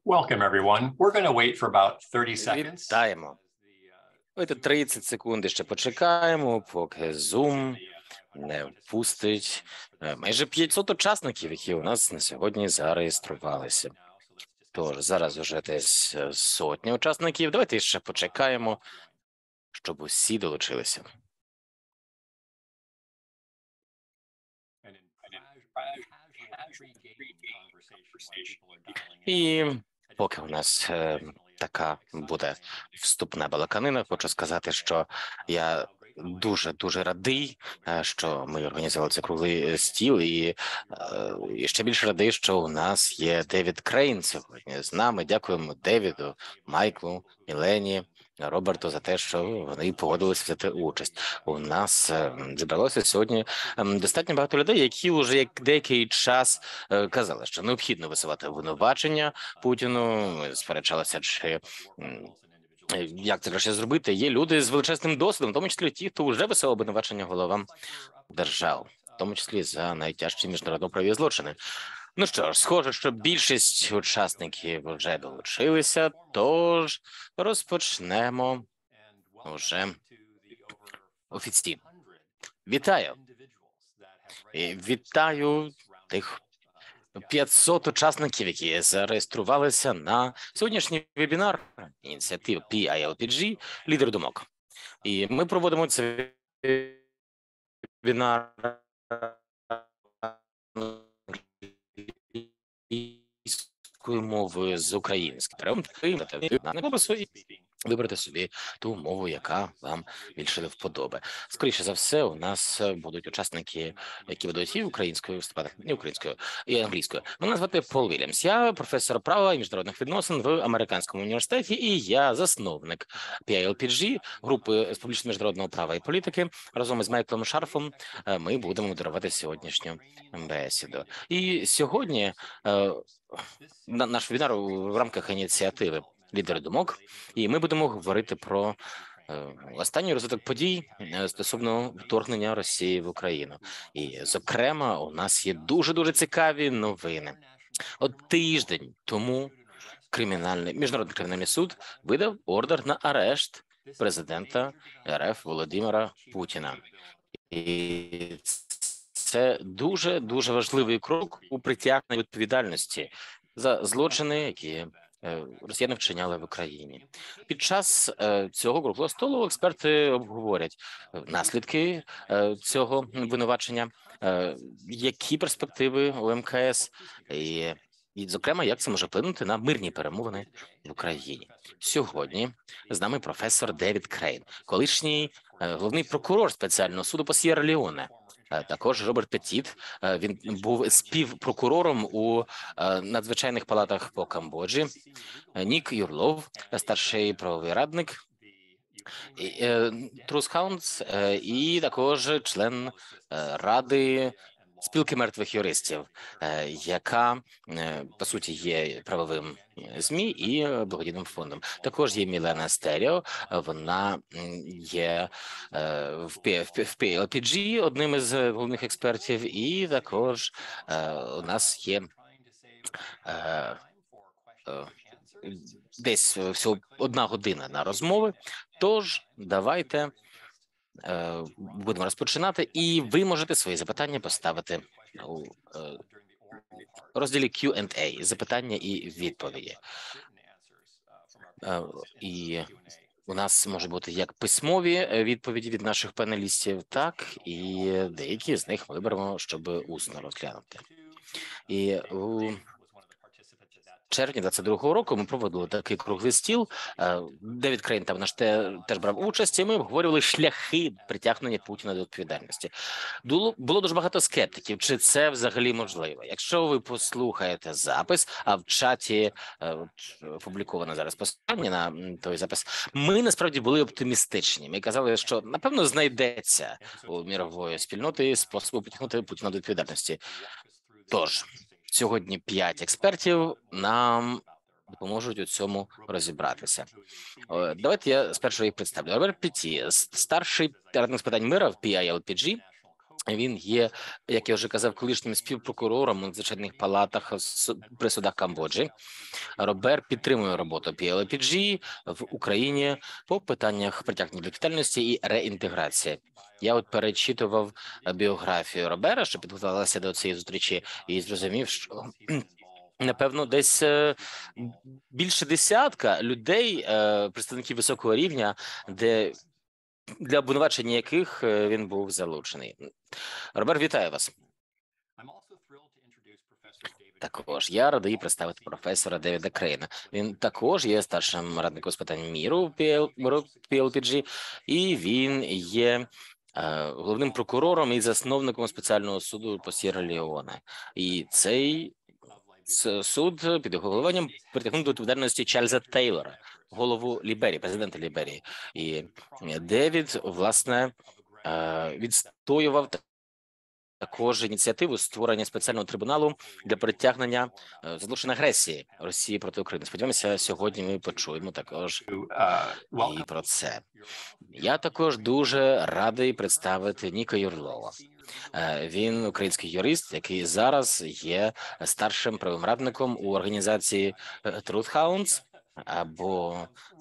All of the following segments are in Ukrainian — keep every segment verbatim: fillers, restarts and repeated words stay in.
Welcome, everyone. We're going to wait for about thirty seconds. Вітаємо. Давайте тридцять секунд ще почекаємо, поки Zoom не впустить майже п'ятсот учасників, які у нас на сьогодні зареєструвалися. Тож зараз вже десь сотня учасників. Давайте ще почекаємо, щоб усі долучилися. І поки у нас е, така буде вступна балаканина, хочу сказати, що я дуже-дуже радий, що ми організували цей круглий стіл, і, і ще більше радий, що у нас є Девід Крейн сьогодні з нами. Дякуємо Девіду, Майклу, Мілені, Роберту за те, що вони погодилися взяти участь. У нас зібралося сьогодні достатньо багато людей, які вже як деякий час казали, що необхідно висувати обвинувачення Путіну. Ми сперечалися, чи як це краще зробити. Є люди з величезним досвідом, в тому числі ті, хто вже висував обвинувачення головам держав, в тому числі за найтяжчі міжнародно-правові злочини. Ну що ж, схоже, що більшість учасників вже долучилися, тож розпочнемо вже офіційно. Вітаю! І вітаю тих п'ятсот учасників, які зареєструвалися на сьогоднішній вебінар ініціатив пі ай ел пі джі «Лідер думок». І ми проводимо цей вебінар мовою з українською. Вибрати собі ту мову, яка вам більше до вподоби. Скоріше за все, у нас будуть учасники, які ведуть і українською виступати, і українською, і англійською. Мене звати Пол Вільямс. Я професор права і міжнародних відносин в Американському університеті, і я засновник пі ай ел пі джі, групи з публічно-міжнародного права і політики. Разом із Майклом Шарфом ми будемо модерувати сьогоднішню бесіду. І сьогодні наш вебінар в рамках ініціативи «Лідери думок», і ми будемо говорити про е, останній розвиток подій стосовно вторгнення Росії в Україну. І, зокрема, у нас є дуже-дуже цікаві новини. От тиждень тому кримінальний, Міжнародний кримінальний суд видав ордер на арешт президента ер еф Володимира Путіна. І це дуже-дуже важливий крок у притягненні відповідальності за злочини, які росіяни вчиняли в Україні. Під час е, цього круглого столу експерти обговорять наслідки е, цього обвинувачення, е, які перспективи у ем ка ес, і, і, зокрема, як це може вплинути на мирні перемовини в Україні. Сьогодні з нами професор Девід Крейн, колишній е, головний прокурор спеціального суду по С'єра-Леоне. Також Роберт Петіт, він був співпрокурором у надзвичайних палатах по Камбоджі. Нік Юрлов, старший правовий радник Трус Хаунс, і також член ради спілки мертвих юристів, яка, по суті, є правовим ЗМІ і благодійним фондом. Також є Мілена Стеріо, вона є в пі ай ел пі джі одним із головних експертів, і також у нас є десь всього одна година на розмови, тож давайте будемо розпочинати, і ви можете свої запитання поставити у розділі кью енд ей, запитання і відповіді. І у нас може бути як письмові відповіді від наших панелістів, так і деякі з них виберемо, щоб усно розглянути. І у червні двадцять другого року ми проводили такий круглий стіл. Девід Крейн там наш те, теж брав участь, і ми обговорювали шляхи притягнення Путіна до відповідальності. Було, було дуже багато скептиків, чи це взагалі можливо. Якщо ви послухаєте запис, а в чаті опубліковано зараз посилання на той запис, ми насправді були оптимістичні. Ми казали, що напевно знайдеться у мірової спільноти способу притягнути Путіна до відповідальності. Тож, сьогодні п'ять експертів нам допоможуть у цьому розібратися. Давайте я спершу їх представлю. Роберт Петіт, старший радник з питань мира в пі ай ел пі джі, Він є, як я вже казав, колишнім співпрокурором у надзвичайних палатах при судах Камбоджі. Робер підтримує роботу пі ел ей пі джі в Україні по питаннях притягнення до відповідальності і реінтеграції. Я от перечитував біографію Робера, що підготувалася до цієї зустрічі, і зрозумів, що напевно десь більше десятка людей, представників високого рівня, де для обвинувачення яких він був залучений. Робер, вітаю вас. Також я радий представити професора Девіда Крейна. Він також є старшим радником з питань міру пі ел пі джі, і він є е, головним прокурором і засновником спеціального суду по Сєра-Леоне. І цей суд під його головуванням притягнув до відповідальності Чарльза Тейлора, голову Ліберії, президента Ліберії. І Девід, власне, е, відстоював також ініціативу створення спеціального трибуналу для притягнення злочин агресії Росії проти України. Сподіваємося, сьогодні ми почуємо також і про це. Я також дуже радий представити Ніка Юрлова. Він український юрист, який зараз є старшим правовим радником у організації Truth Hounds, або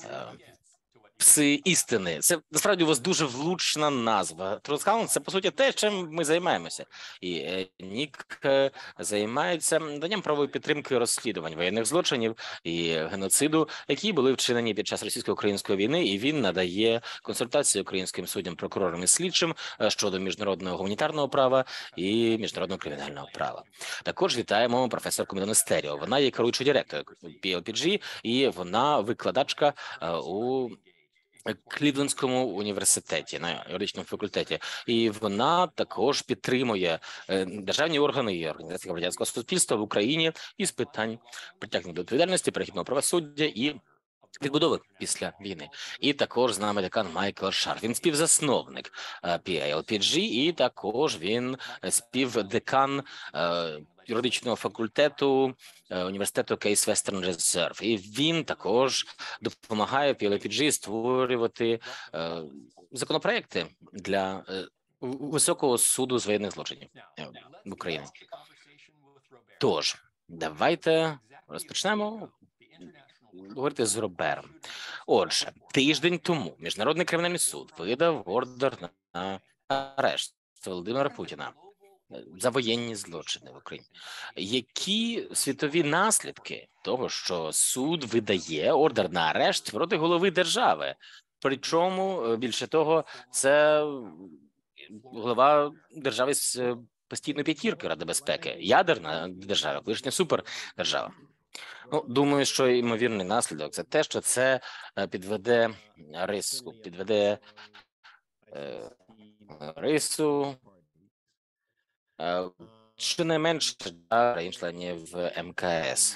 пси істини. Це насправді у вас дуже влучна назва. Truth Hounds – це по суті те, чим ми займаємося. І е, Нік е, займається наданням правової підтримки розслідувань воєнних злочинів і геноциду, які були вчинені під час російсько-української війни. І він надає консультації українським суддям, прокурорам і слідчим щодо міжнародного гуманітарного права і міжнародного кримінального права. Також вітаємо професорку Мілену Стеріо. Вона є керуючою директором пі ел пі джі, і вона викладачка е, у Клівлендському університеті на юридичному факультеті, і вона також підтримує державні органи і організації громадянського суспільства в Україні із питань притягнення до відповідальності, перехідного правосуддя і відбудови після війни. І також з нами декан Майкл Шар. Він співзасновник пі ел пі джі, і також він співдекан юридичного факультету університету Case Western Reserve. І він також допомагає пі ел пі джі створювати законопроекти для Високого суду з воєнних злочинів в Україні. Тож, давайте розпочнемо говорити з Робером. Отже, тиждень тому Міжнародний кримінальний суд видав ордер на арешт Володимира Путіна за воєнні злочини в Україні. Які світові наслідки того, що суд видає ордер на арешт проти голови держави? Причому, більше того, це голова держави з постійної п'ятірки Ради безпеки, ядерна держава, колишня супердержава. Ну, думаю, що ймовірний наслідок – це те, що це підведе риску, підведе е, рису щонайменше країн-членів ем ка ес.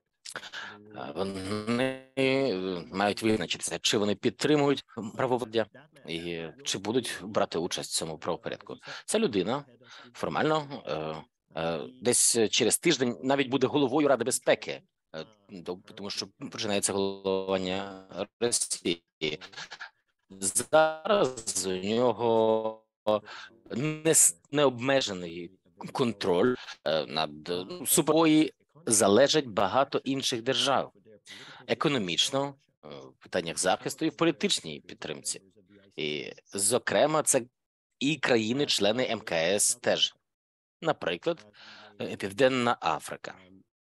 Вони мають визначитися, чи вони підтримують правовладдя і чи будуть брати участь в цьому правопорядку. Ця людина формально десь через тиждень навіть буде головою Ради безпеки, тому що починається головування Росії. Зараз у нього не, необмежений контроль над суперої залежать багато інших держав. Економічно, в питаннях захисту і в політичній підтримці. І, зокрема, це і країни-члени ем ка ес теж. Наприклад, Південна Африка.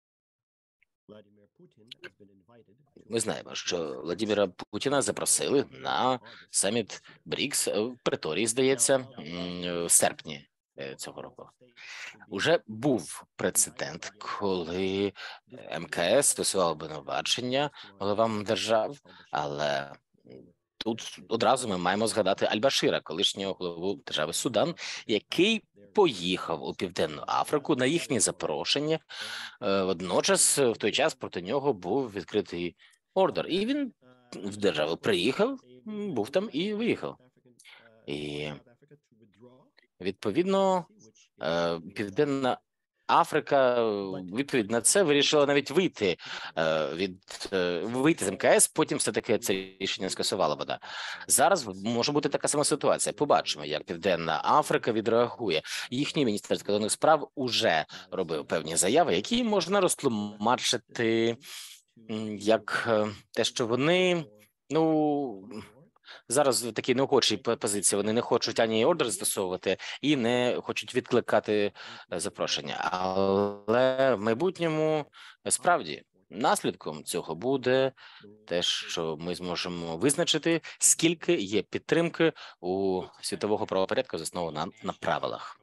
Ми знаємо, що Владимира Путіна запросили на саміт брікс в Преторії, здається, в серпні цього року. Уже був прецедент, коли ем ка ес висував обвинувачення головам держав, але тут одразу ми маємо згадати Аль-Башира, колишнього голову держави Судан, який поїхав у Південну Африку на їхнє запрошення. Водночас, в той час проти нього був відкритий ордер, і він в державу приїхав, був там і виїхав. І відповідно Південна Африка відповідь на це вирішила навіть вийти від вийти з ем ка ес, потім все-таки це рішення скасувала вода. Зараз може бути така сама ситуація. Побачимо, як Південна Африка відреагує. Їхній міністр закордонних справ уже робив певні заяви, які можна розтлумачити як те, що вони, ну, зараз в такій неохочій позиції, вони не хочуть ані ордер застосовувати і не хочуть відкликати запрошення. Але в майбутньому справді наслідком цього буде те, що ми зможемо визначити, скільки є підтримки у світового правопорядку, заснованого на, на правилах.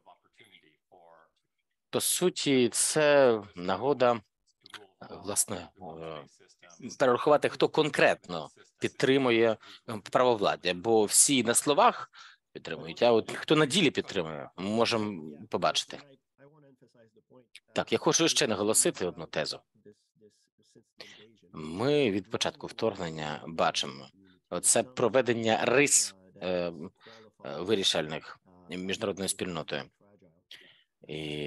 По суті, це нагода, власне, перерахувати, хто конкретно підтримує правовладдя, бо всі на словах підтримують, а от хто на ділі підтримує, ми можемо побачити. Так, я хочу ще наголосити одну тезу. Ми від початку вторгнення бачимо оце проведення рис е, вирішальних міжнародною спільнотою. І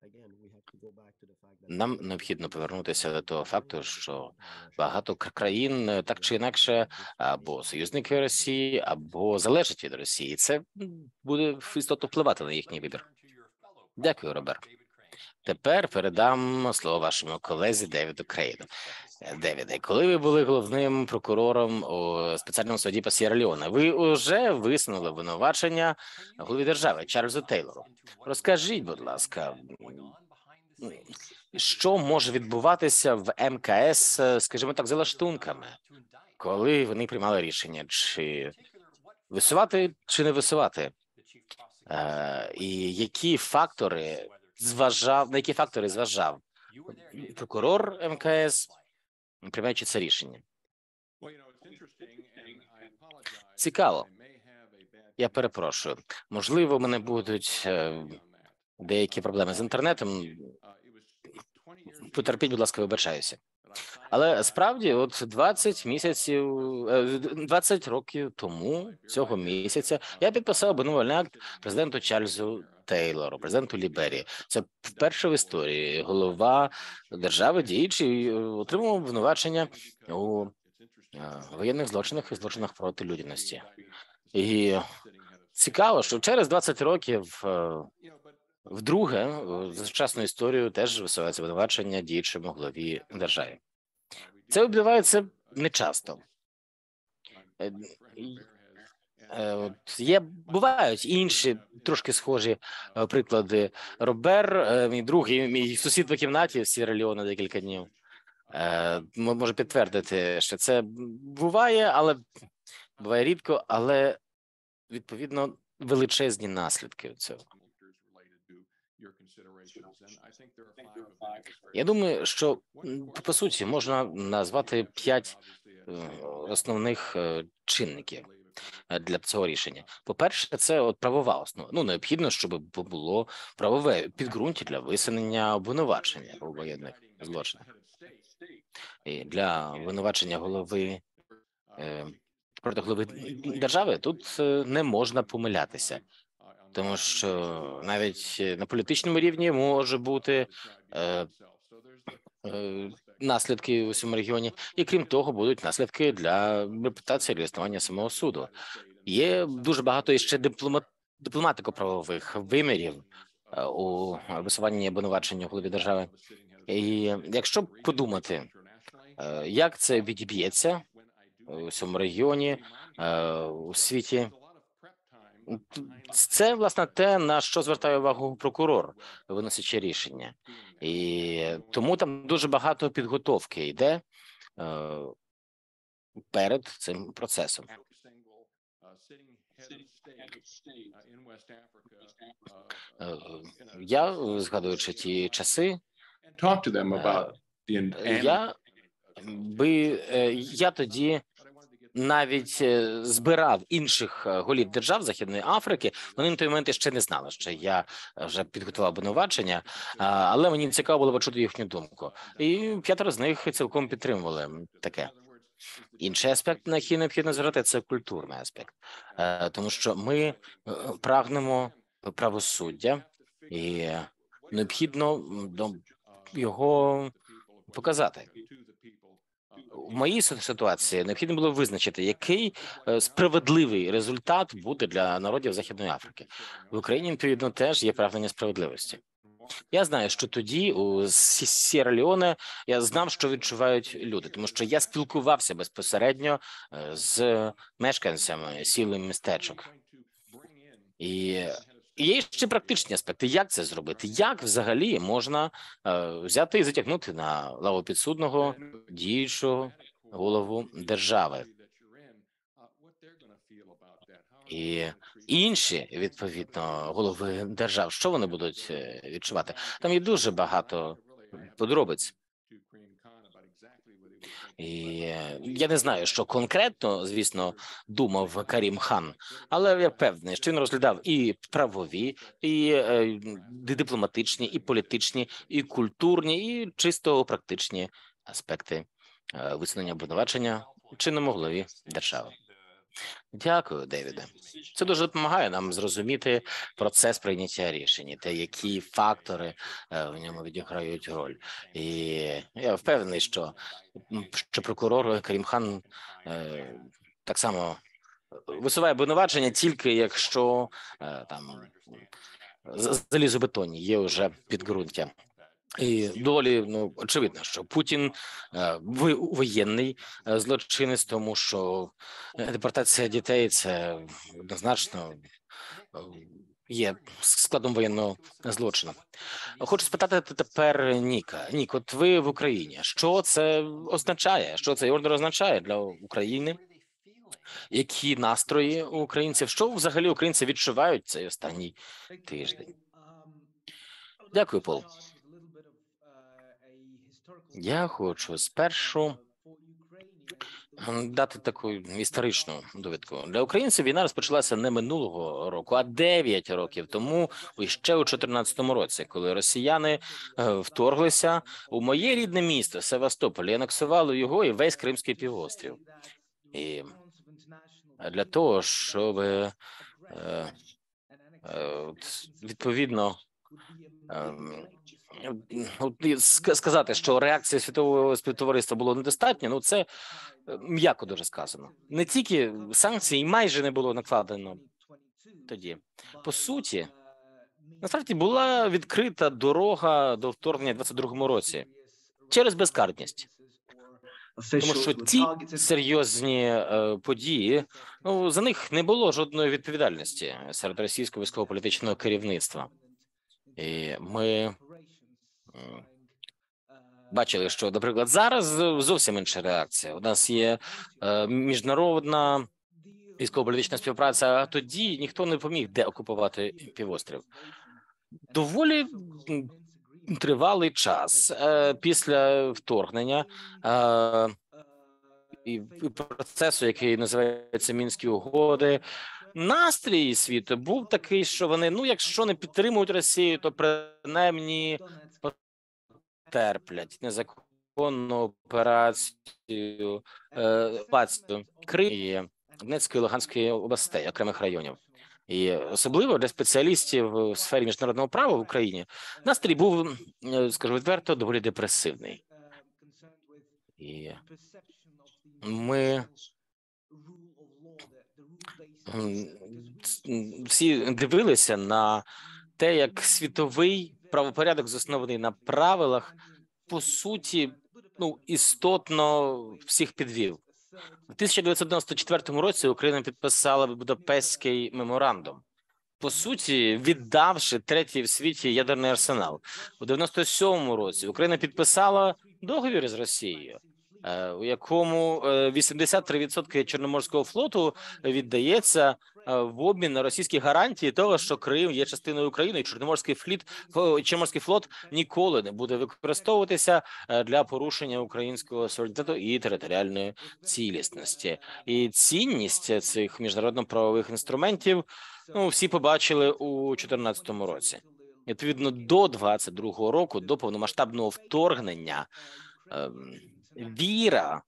нам необхідно повернутися до того факту, що багато країн так чи інакше або союзники Росії, або залежать від Росії. Це буде істотно впливати на їхній вибір. Дякую, Роберт. Тепер передам слово вашому колезі Девіду Крейну. Девіде, коли ви були головним прокурором у спеціальному суді по Сєра-Леоне, ви вже висунули обвинувачення голові держави Чарльзу Тейлору. Розкажіть, будь ласка, що може відбуватися в ем ка ес, скажімо так, за лаштунками, коли вони приймали рішення, чи висувати, чи не висувати? Е, і які фактори зважав, на які фактори зважав прокурор ем ка ес, приймаючи це рішення? Цікаво. Я перепрошую. Можливо, в мене будуть е, деякі проблеми з інтернетом. Потерпіть, будь ласка, вибачаюся. Але справді, от двадцять місяців, двадцять років тому, цього місяця, я підписав обвинувальний акт президенту Чарльзу Тейлору, президенту Ліберії. Це вперше в історії голова держави діючий отримав обвинувачення у воєнних злочинах і злочинах проти людяності. І цікаво, що через двадцять років вдруге за сучасну історію теж висувається обвинувачення діючому голові держави. Це відбувається нечасто. Є, бувають інші трошки схожі приклади. Робер, мій друг і мій сусід по кімнаті в Сєра-Леоне декілька днів, може підтвердити, що це буває, але буває рідко, але відповідно величезні наслідки цього. Я думаю, що по суті можна назвати п'ять основних чинників для цього рішення. По-перше, це от правова основа. Ну, необхідно, щоб було правове підґрунтя для висунення обвинувачення у воєнних злочинах. І для обвинувачення голови проти голови держави тут не можна помилятися. Тому що навіть на політичному рівні може бути е, е, наслідки у цьому регіоні, і крім того, будуть наслідки для репутації і існування самого суду. Є дуже багато іще дипломат, дипломатико-правових вимірів е, у висуванні обвинувачення голові держави. І якщо подумати, е, як це відіб'ється у цьому регіоні, е, у світі, це, власне, те, на що звертає увагу прокурор, виносячи рішення. І тому там дуже багато підготовки йде е, перед цим процесом. Е, я, згадуючи ті часи, е, я, би, е, я тоді навіть збирав інших голів держав Західної Африки. Вони на той момент ще не знали, що я вже підготував обвинувачення, але мені цікаво було почути їхню думку. І п'ятеро з них цілком підтримували таке. Інший аспект, на який необхідно звертати, це культурний аспект. Тому що ми прагнемо правосуддя, і необхідно ну, його показати. В моїй ситуації необхідно було визначити, який справедливий результат буде для народів Західної Африки. В Україні, відповідно, теж є прагнення справедливості. Я знаю, що тоді у Сєра-Леоне я знав, що відчувають люди, тому що я спілкувався безпосередньо з мешканцями сіл і містечок. І є ще практичні аспекти, як це зробити, як взагалі можна взяти і затягнути на лаву підсудного діючого голову держави. І інші, відповідно, голови держав, що вони будуть відчувати? Там є дуже багато подробиць. І я не знаю, що конкретно, звісно, думав Карім Хан, але я певний, що він розглядав і правові, і е, дипломатичні, і політичні, і культурні, і чисто практичні аспекти е, висунення обвинувачення чинному голові держави. Дякую, Девіде. Це дуже допомагає нам зрозуміти процес прийняття рішень, те, які фактори в ньому відіграють роль. І я впевнений, що, що прокурор Карім Хан е, так само висуває обвинувачення тільки якщо е, там залізобетонні є вже підґрунтя. І доволі ну очевидно, що Путін е, воєнний е, злочинець, тому що депортація дітей це однозначно е, є складом воєнного злочину. Хочу спитати тепер Ніка. Нік, от ви в Україні. Що це означає? Що цей ордер означає для України? Які настрої у українців? Що взагалі українці відчувають цей останній тиждень? Дякую, Пол. Я хочу спершу дати таку історичну довідку. Для українців війна розпочалася не минулого року, а дев'ять років тому, ще у чотирнадцятому році, коли росіяни вторглися у моє рідне місто Севастополь і анексували його і весь Кримський півострів. І для того, щоб е, е, відповідно сказати, що реакція світового співтовариства було недостатньо, ну це м'яко дуже сказано. Не тільки санкцій майже не було накладено тоді. По суті, насправді була відкрита дорога до вторгнення в двадцять другому році через безкарність. Тому що ті серйозні е, події, ну, за них не було жодної відповідальності серед російського військово-політичного керівництва. І ми бачили, що, наприклад, зараз зовсім інша реакція. У нас є е, міжнародна військово-політична співпраця, а тоді ніхто не поміг деокупувати півострів. Доволі тривалий час е, після вторгнення е, і процесу, який називається Мінські угоди, настрій світу був такий, що вони, ну, якщо не підтримують Росію, то принаймні потерплять незаконну операцію, е, операцію Криму, Донецької і Луганської областей, окремих районів. І особливо для спеціалістів у сфері міжнародного права в Україні настрій був, скажу відверто, доволі депресивний. І ми всі дивилися на те, як світовий правопорядок, заснований на правилах, по суті, ну, істотно всіх підвів. У тисяча дев'ятсот дев'яносто четвертому році Україна підписала Будапештський меморандум, по суті, віддавши третій в світі ядерний арсенал. У дев'яносто сьомому році Україна підписала договір з Росією, у якому вісімдесят три відсотки Чорноморського флоту віддається в обмін на російські гарантії того, що Крим є частиною України, і Чорноморський фліт, Чорноморський флот ніколи не буде використовуватися для порушення українського суверенітету і територіальної цілісності. І цінність цих міжнародно-правових інструментів, ну, всі побачили у чотирнадцятому році. Відповідно, до двадцять другого року, до повномасштабного вторгнення, віра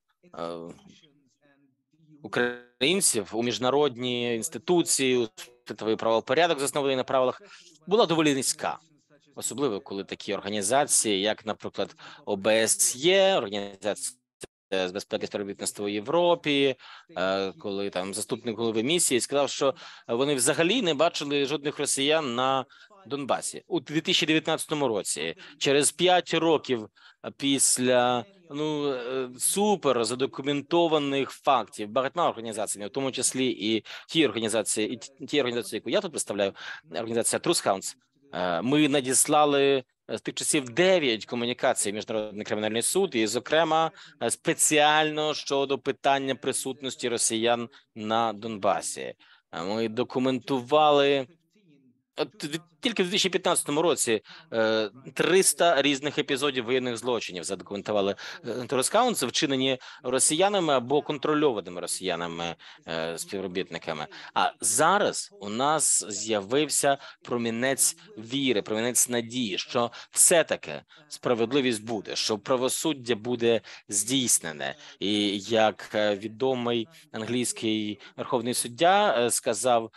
українців у міжнародні інституції, у світовий правопорядок, заснований на правилах, була доволі низька. особливо коли такі організації, як, наприклад, О Б С Є, організація з безпеки і співробітництва у Європі, коли там заступник голови місії сказав, що вони взагалі не бачили жодних росіян на Донбасі у дві тисячі дев'ятнадцятому році, через п'ять років після ну супер задокументованих фактів багатьма організаціями, в тому числі і ті організації, і ті організації, яку я тут представляю, організація Truth Hounds, ми надіслали з тих часів дев'ять комунікацій Міжнародний кримінальний суд, і, зокрема, спеціально щодо питання присутності росіян на Донбасі. Ми документували тільки в дві тисячі п'ятнадцятому році триста різних епізодів воєнних злочинів задокументували Торускаунси, вчинені росіянами або контрольованими росіянами співробітниками. А зараз у нас з'явився промінець віри, промінець надії, що все-таки справедливість буде, що правосуддя буде здійснене. І як відомий англійський верховний суддя сказав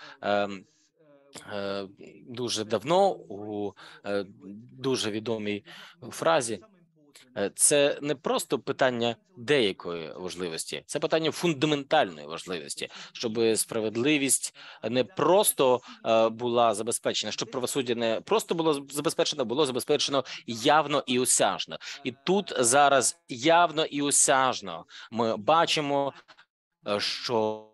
дуже давно у дуже відомій фразі, це не просто питання деякої важливості, це питання фундаментальної важливості, щоб справедливість не просто була забезпечена, щоб правосуддя не просто було забезпечено, було забезпечено явно і осяжно. І тут зараз явно і осяжно ми бачимо, що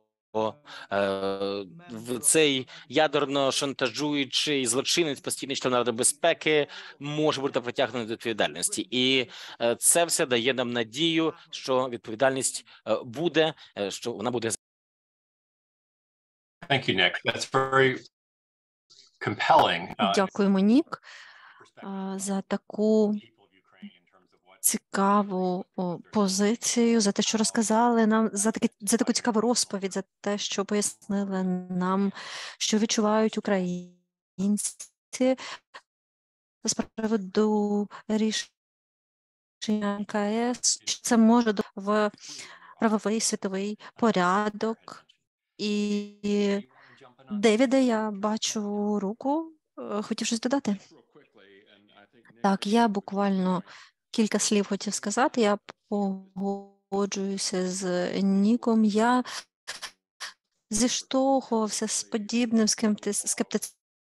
в цей ядерно шантажуючий злочинець, постійний член Ради безпеки може бути притягнений до відповідальності. І це все дає нам надію, що відповідальність буде, що вона буде. Thank you, Nick. That's very compelling. Дякуємо, Нік, за таку цікаву позицію, за те, що розказали нам, за таки, за таку цікаву розповідь, за те, що пояснили нам, що відчувають українці з приводу рішення М К С, що це може в правовий світовий порядок. І Девіде, я бачу руку, хотів щось додати? Так, я буквально кілька слів хотів сказати. Я погоджуюся з Ніком. Я зіштовхувався з подібним скептицизмом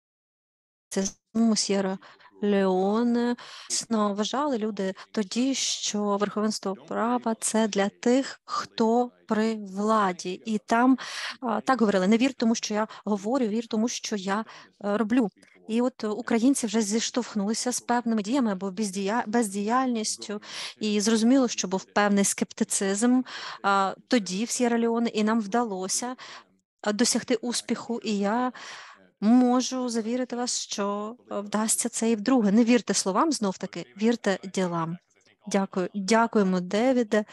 у С'єра Леоне. Дійсно, вважали люди тоді, що верховенство права – це для тих, хто при владі. І там а, так говорили: не вір тому, що я говорю, вір тому, що я а, роблю. І от українці вже зіштовхнулися з певними діями або бездія... бездіяльністю, і зрозуміло, що був певний скептицизм а, тоді в С'єра Леоне, і нам вдалося досягти успіху. І я можу завірити вас, що вдасться це і вдруге. Не вірте словам, знов-таки, вірте ділам. Дякую. Дякуємо, Девіде.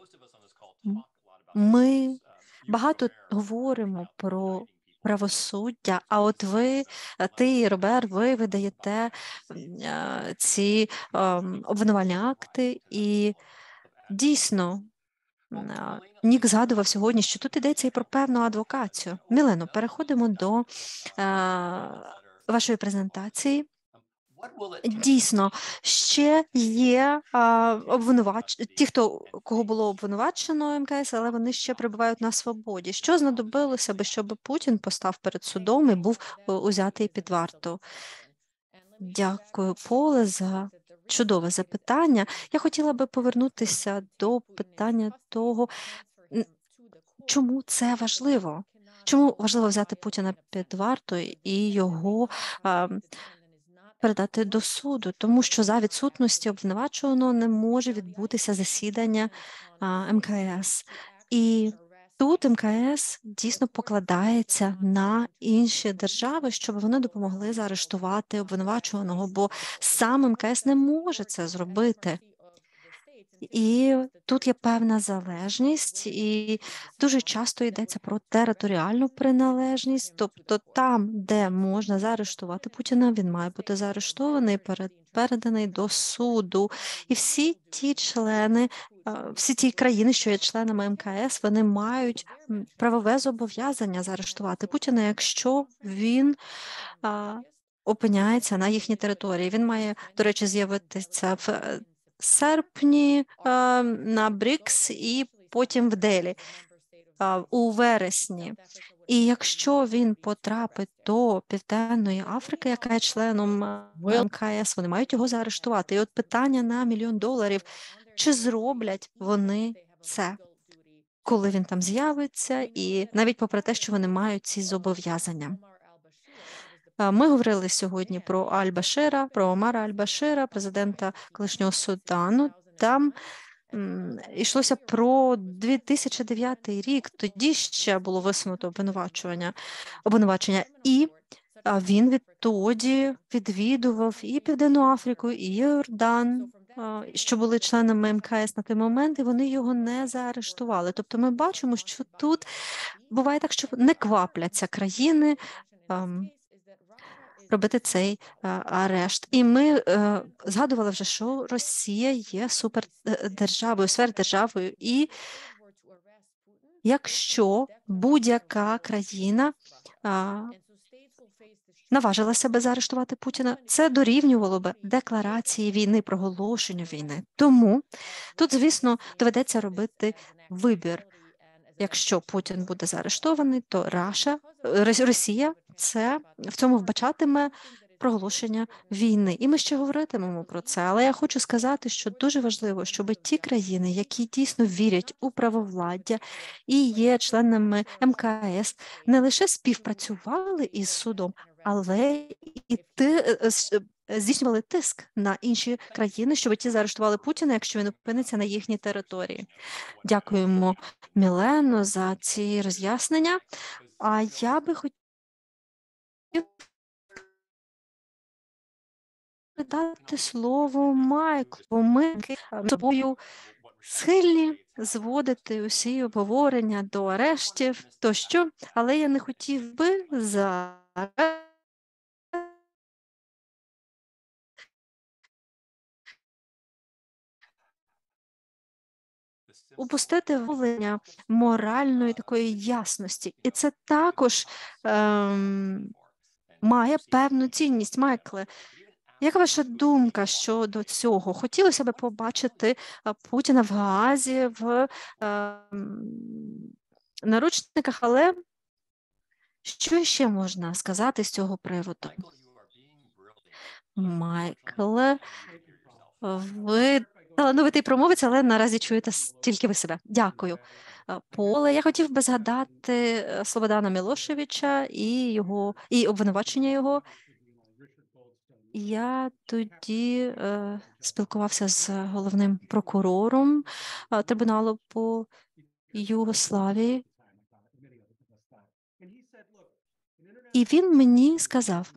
Ми багато говоримо про правосуддя, а от ви, ти, Робер, ви видаєте ці обвинувальні акти, і дійсно Нік згадував сьогодні, що тут йдеться і про певну адвокацію. Мілено, переходимо до а, вашої презентації. Дійсно, ще є а, обвинувач... ті, хто, кого було обвинувачено М К С, але вони ще перебувають на свободі. Що знадобилося би, щоб Путін постав перед судом і був узятий під варту? Дякую, Поле, за чудове запитання. Я хотіла би повернутися до питання того, чому це важливо? Чому важливо взяти Путіна під варту і його а, передати до суду? Тому що за відсутності обвинувачуваного не може відбутися засідання а, М К С. І тут М К С дійсно покладається на інші держави, щоб вони допомогли заарештувати обвинувачуваного, бо сам М К С не може це зробити. І тут є певна залежність, і дуже часто йдеться про територіальну приналежність, тобто там, де можна заарештувати Путіна, він має бути заарештований, переданий до суду. І всі ті члени, всі ті країни, що є членами М К С, вони мають правове зобов'язання заарештувати Путіна, якщо він опиняється на їхній території. Він має, до речі, з'явитися в е, серпні е, на брікс і потім в Делі е, у вересні. І якщо він потрапить до Південної Африки, яка є членом ем ка ес, вони мають його заарештувати. І от питання на мільйон доларів, чи зроблять вони це, коли він там з'явиться, і навіть попри те, що вони мають ці зобов'язання. Ми говорили сьогодні про Аль-Башира, про Омара Аль-Башира, президента колишнього Судану. Там м, йшлося про дві тисячі дев'ятий рік, тоді ще було висунуто обвинувачення, обвинувачення. І а, він відтоді відвідував і Південну Африку, і Йордан, а, що були членами ем ка ес на той момент, і вони його не заарештували. Тобто ми бачимо, що тут буває так, що не квапляться країни ам, робити цей а, арешт. І ми е, згадували вже, що Росія є супердержавою, сверхдержавою. І якщо будь-яка країна а, наважила себе заарештувати Путіна, це дорівнювало би декларації війни, проголошенню війни. Тому тут, звісно, доведеться робити вибір. Якщо Путін буде заарештований, то Раша, Росія це в цьому вбачатиме проголошення війни. І ми ще говоритимемо про це. Але я хочу сказати, що дуже важливо, щоб ті країни, які дійсно вірять у правовладдя і є членами ем ка ес, не лише співпрацювали із судом, але і ти здійснювали тиск на інші країни, щоб ті заарештували Путіна, якщо він опиниться на їхній території. Дякуємо, Мілено, за ці роз'яснення. А я би хотів дати слово Майклу. Ми з тобою схильні зводити усі обговорення до арештів тощо, але я не хотів би зараз упустити виявлення моральної такої ясності. І це також ем, має певну цінність. Майкле, яка ваша думка щодо цього? Хотілося б побачити Путіна в Гаазі, в ем, наручниках, але що ще можна сказати з цього приводу? Майкле, ви талановитий промовець, але наразі чуєте тільки ви себе. Дякую. Поле, я хотів би згадати Слободана Мілошевича і його і обвинувачення його. Я тоді е, спілкувався з головним прокурором е, трибуналу по Югославії, і він мені сказав: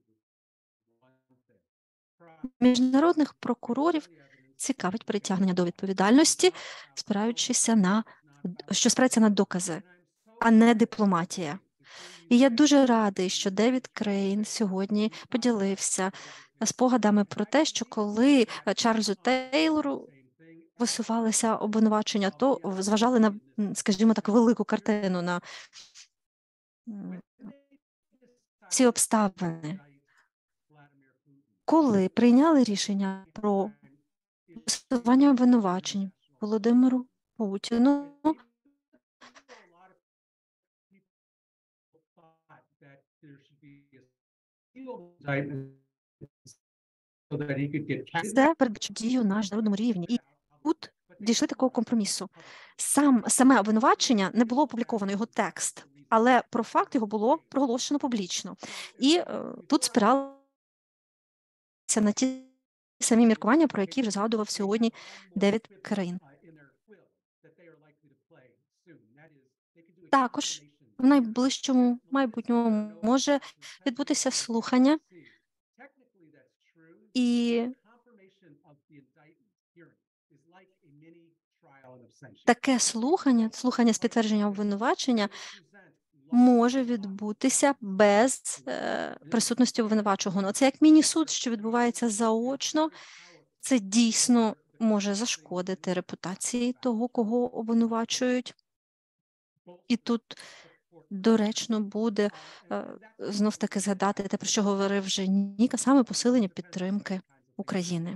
міжнародних прокурорів цікавить притягнення до відповідальності, спираючися на, що спирається на докази, а не дипломатія. І я дуже радий, що Девід Крейн сьогодні поділився спогадами про те, що коли Чарльзу Тейлору висувалися обвинувачення, то зважали на, скажімо так, велику картину, на всі обставини. Коли прийняли рішення про висування обвинувачень Володимиру Путіну, це передбачає дію на міжнародному рівні. І тут дійшли такого компромісу. Сам, саме обвинувачення не було опубліковано, його текст, але про факт його було проголошено публічно. І е, тут спиралися на ті самі міркування, про які вже згадував сьогодні Девід Крейн. Також в найближчому майбутньому може відбутися слухання, і таке слухання, слухання з підтвердження обвинувачення, може відбутися без е, присутності обвинувачого. Ну, це як міні-суд, що відбувається заочно. Це дійсно може зашкодити репутації того, кого обвинувачують. І тут доречно буде знов-таки згадати те, про що говорив вже Нік, а саме посилення підтримки України.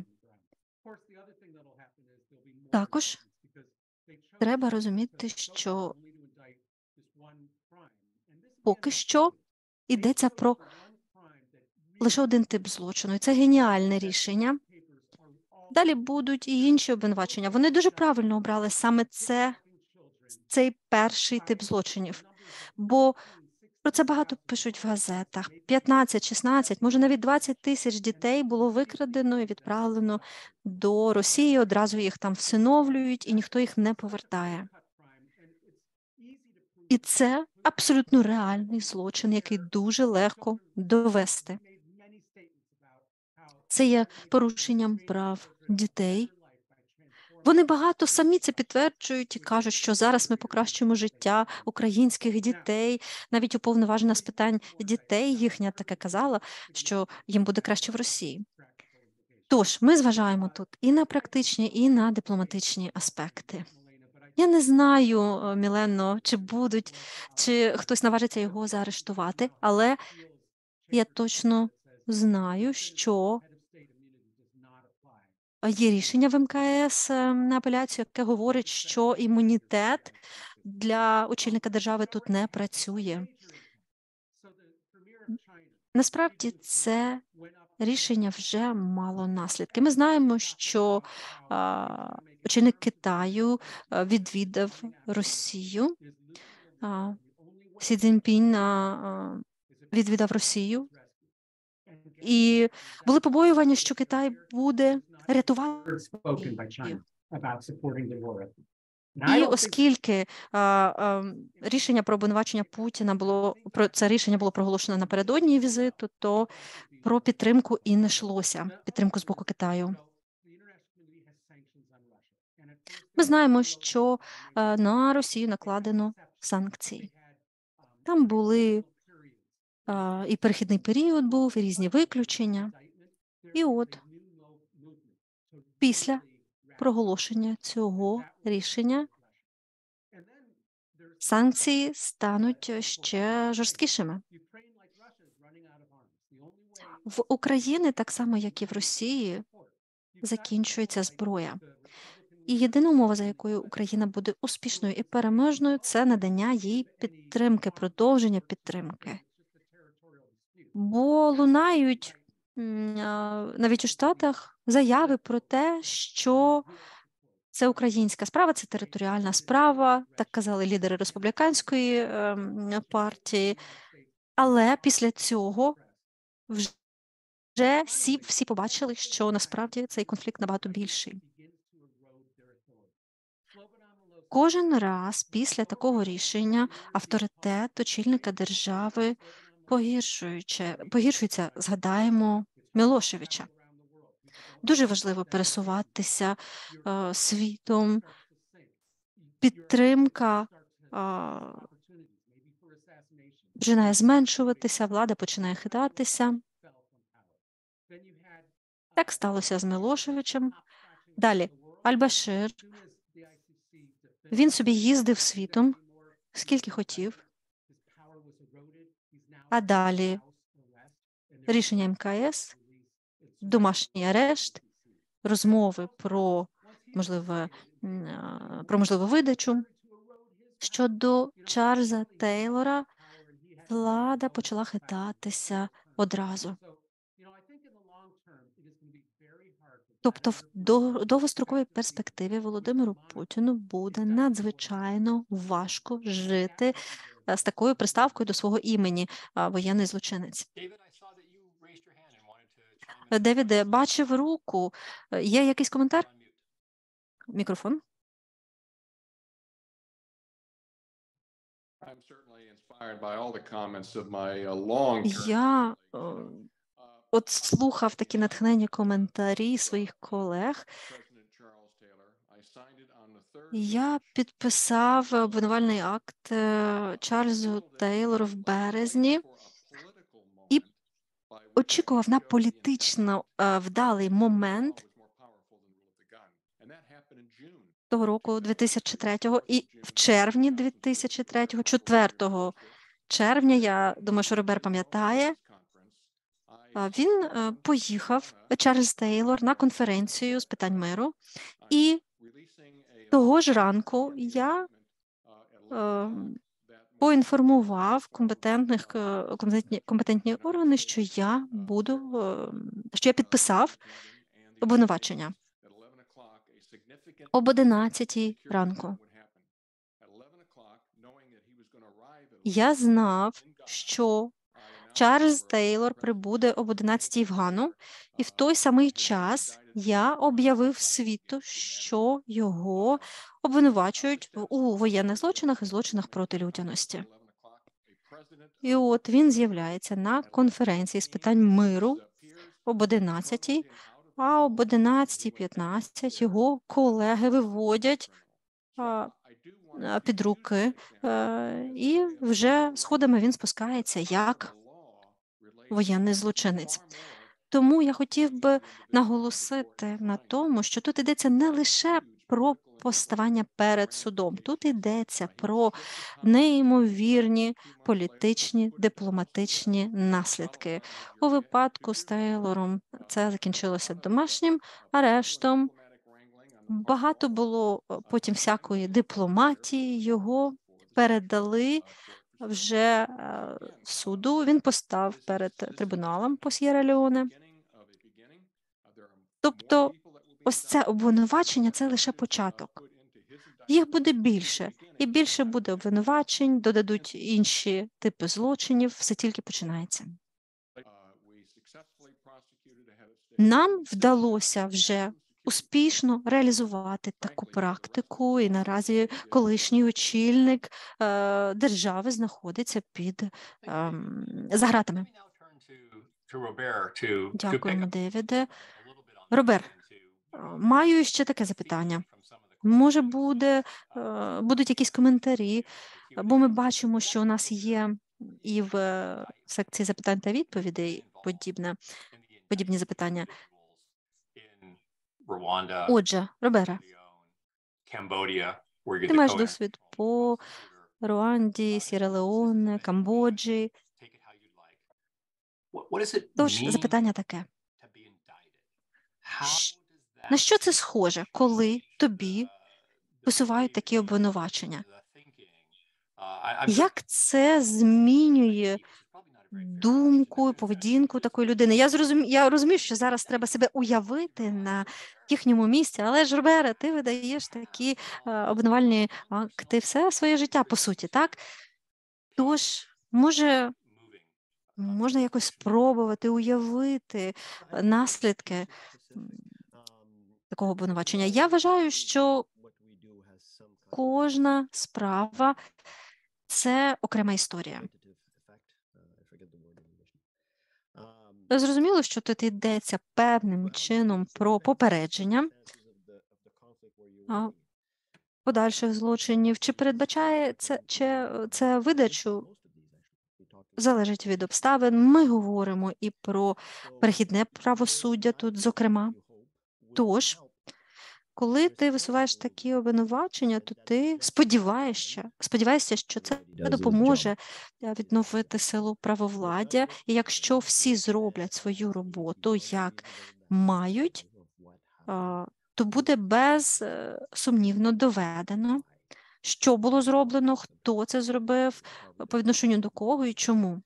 Також треба розуміти, що поки що йдеться про лише один тип злочину, і це геніальне рішення. Далі будуть і інші обвинувачення. Вони дуже правильно обрали саме це, цей перший тип злочинів, бо про це багато пишуть в газетах. п'ятнадцять, шістнадцять, може навіть двадцять тисяч дітей було викрадено і відправлено до Росії, одразу їх там всиновлюють, і ніхто їх не повертає. І це абсолютно реальний злочин, який дуже легко довести. Це є порушенням прав дітей. Вони багато самі це підтверджують і кажуть, що зараз ми покращуємо життя українських дітей. Навіть уповноважена з питань дітей їхня таке казала, що їм буде краще в Росії. Тож, ми зважаємо тут і на практичні, і на дипломатичні аспекти. Я не знаю, Мілено, чи будуть, чи хтось наважиться його заарештувати, але я точно знаю, що є рішення в ем ка ес на апеляцію, яке говорить, що імунітет для очільника держави тут не працює. Насправді, це рішення вже мало наслідки. Ми знаємо, що а, очільник Китаю відвідав Росію. А, Сі Цзіньпін а, відвідав Росію. І були побоювання, що Китай буде рятувати. І оскільки а, а, рішення про обвинувачення Путіна було про це рішення було проголошено напередодні візиту, то про підтримку і не йшлося, підтримку з боку Китаю. Ми знаємо, що а, на Росію накладено санкції. Там були а, і перехідний період був, і різні виключення. І от після проголошення цього рішення санкції стануть ще жорсткішими. В Україні, так само як і в Росії, закінчується зброя. І єдина умова, за якою Україна буде успішною і переможною, це надання їй підтримки, продовження підтримки. Бо лунають навіть у Штатах заяви про те, що це українська справа, це територіальна справа, так казали лідери республіканської е, партії. Але після цього вже всі, всі побачили, що насправді цей конфлікт набагато більший. Кожен раз після такого рішення авторитет очільника держави погіршуючи, погіршується, згадаємо, Мілошевича. Дуже важливо пересуватися е, світом, підтримка е, починає зменшуватися, влада починає хитатися. Так сталося з Мілошевичем. Далі, Аль-Башир, він собі їздив світом, скільки хотів. А далі рішення ем ка ес, домашній арешт, розмови про можливе, про можливу видачу. Щодо Чарльза Тейлора, влада почала хитатися одразу. Тобто в довгостроковій перспективі Володимиру Путіну буде надзвичайно важко жити з такою приставкою до свого імені воєнний злочинець. Девіде, бачив руку. Є якийсь коментар? Мікрофон. Я от слухав такі натхненні коментарі своїх колег. Я підписав обвинувальний акт Чарльзу Тейлору в березні і очікував на політично вдалий момент того року, дві тисячі третього, і в червні дві тисячі третього, четвертого червня, я думаю, що Робер пам'ятає, він поїхав, Чарльз Тейлор, на конференцію з питань миру, і того ж ранку я е, поінформував компетентних, компетентні, компетентні органи, що я буду, е, що я підписав обвинувачення об одинадцятій ранку. Я знав, що Чарльз Тейлор прибуде об одинадцятій в Гану, і в той самий час я об'явив світу, що його обвинувачують у воєнних злочинах і злочинах проти людяності. І от він з'являється на конференції з питань миру об одинадцятій, а об одинадцятій п'ятнадцять його колеги виводять а, під руки, е, і вже сходами він спускається як воєнний злочинець. Тому я хотів би наголосити на тому, що тут йдеться не лише про поставання перед судом, тут йдеться про неймовірні політичні, дипломатичні наслідки. У випадку з Тейлором це закінчилося домашнім арештом. Багато було потім всякої дипломатії, його передали вже суду, він постав перед трибуналом по С'єра-Леоне. Тобто ось це обвинувачення – це лише початок. Їх буде більше, і більше буде обвинувачень, додадуть інші типи злочинів, все тільки починається. Нам вдалося вже успішно реалізувати таку практику, і наразі колишній очільник е, держави знаходиться під е, за ґратами. Дякуємо, Девіде. Робер, маю ще таке запитання. Може, буде, е, будуть якісь коментарі, бо ми бачимо, що у нас є і в секції запитань та відповідей подібне, подібні запитання. Отже, Робере, ти маєш досвід по Руанді, С'єра-Леоне, Камбоджі. Тож, запитання таке. На що це схоже, коли тобі висувають такі обвинувачення? Як це змінює думку, поведінку такої людини? Я зрозумію, я розумію, що зараз треба себе уявити на їхньому місці, але ж, Робере, ти видаєш такі е, обвинувальні акти все своє життя, по суті, так? Тож, може, можна якось спробувати уявити наслідки такого обвинувачення. Я вважаю, що кожна справа – це окрема історія. Зрозуміло, що тут йдеться певним чином про попередження подальших злочинів. Чи передбачає це, чи це видачу, залежить від обставин. Ми говоримо і про перехідне правосуддя тут, зокрема. Тож, коли ти висуваєш такі обвинувачення, то ти сподіваєшся, сподіваєшся, що це допоможе відновити силу правовладдя. І якщо всі зроблять свою роботу як мають, то буде безсумнівно доведено, що було зроблено, хто це зробив, по відношенню до кого і чому.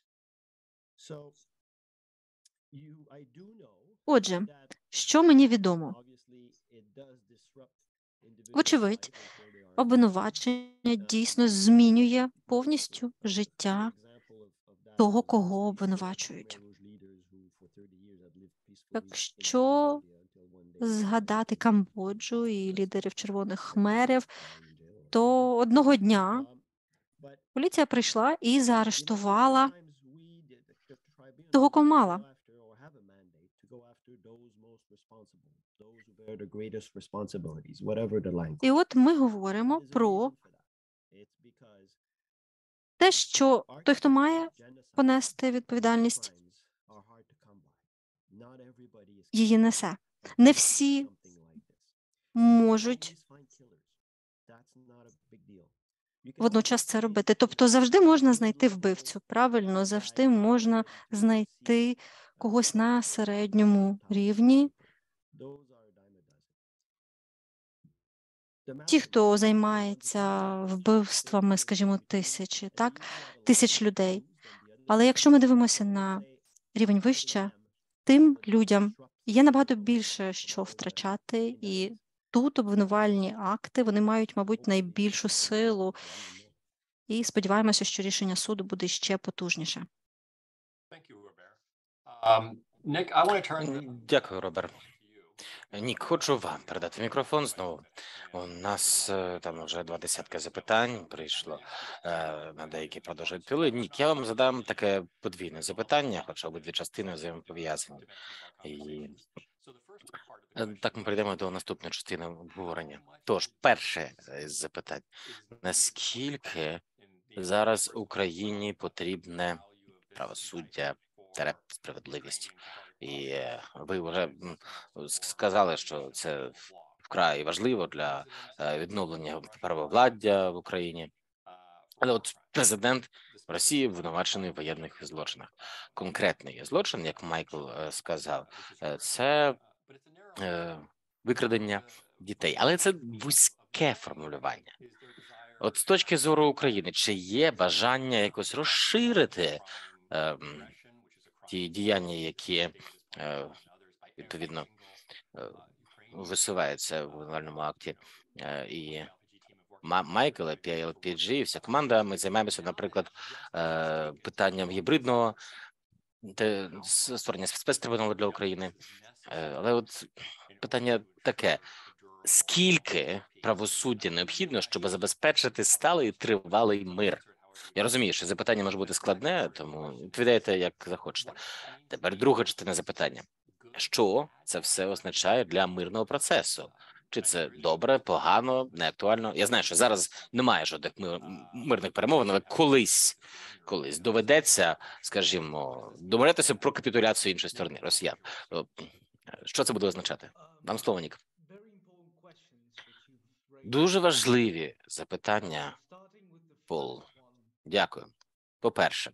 Отже, що мені відомо? Вочевидь, обвинувачення дійсно змінює повністю життя того, кого обвинувачують. Якщо згадати Камбоджу і лідерів Червоних Хмерів, то одного дня поліція прийшла і заарештувала того, кого мала. І от ми говоримо про те, що той, хто має понести відповідальність, її несе. Не всі можуть водночас це робити. Тобто завжди можна знайти вбивцю, правильно, завжди можна знайти когось на середньому рівні. Ті, хто займається вбивствами, скажімо, тисячі, так, тисяч людей. Але якщо ми дивимося на рівень вище, тим людям є набагато більше, що втрачати, і тут обвинувальні акти, вони мають, мабуть, найбільшу силу, і сподіваємося, що рішення суду буде ще потужніше. Um, Nick, I want to turn Дякую, Роберт. Нік, хочу вам передати мікрофон знову. У нас е, там вже два десятки запитань прийшло, е, на деякі продовжують піли. Нік, я вам задам таке подвійне запитання, хоча обидві частини взаємопов'язані. І е, так ми перейдемо до наступної частини обговорення. Тож, перше з запитань. Наскільки зараз Україні потрібне правосуддя, тере справедливість? І е, ви вже м, сказали, що це вкрай важливо для е, відновлення правовладдя в Україні. Але от президент Росії обвинувачений в воєнних злочинах. Конкретний злочин, як Майкл е, сказав, е, це е, викрадення дітей. Але це вузьке формулювання. От з точки зору України, чи є бажання якось розширити е, ті діяння, які е, відповідно е, висуваються в обвинувальному акті, е, і Майкл, пі ел пі джі, і вся команда, ми займаємося, наприклад, е, питанням гібридного те, створення спецтрибуналу для України. Е, але от питання таке: скільки правосуддя необхідно, щоб забезпечити сталий і тривалий мир? Я розумію, що запитання може бути складне, тому відповідайте, як захочете. Тепер друга частина запитання. Що це все означає для мирного процесу? Чи це добре, погано, неактуально? Я знаю, що зараз немає жодних мирних перемовин, але колись, колись доведеться, скажімо, домовлятися про капітуляцію іншої сторони, росіян. Що це буде означати? Вам слово, Нік. Дуже важливі запитання, Пол. Дякую. По-перше,